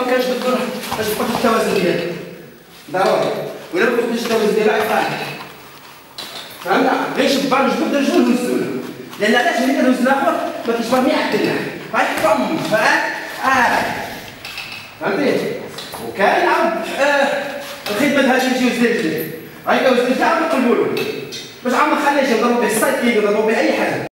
كانش بالضرورة باش تحط التوازن ديالك ضروري، وإلا ما كنتش التوازن ديالها غيطيح. فهمت؟ غير شبان جبد رجلو نهزوله، لأن علاش ملي كنهز الآخر ما كيشبه ما يعدلنا، غيحطم فهمت؟ فهمتي؟ وكاين عاود الخدمة د هاد الجوز ديال الجديد، غيبقاو الزوج عاود نقلبولو باش عاود ما نخليهش يضربو به السايكليك يضربو به أي حاجة.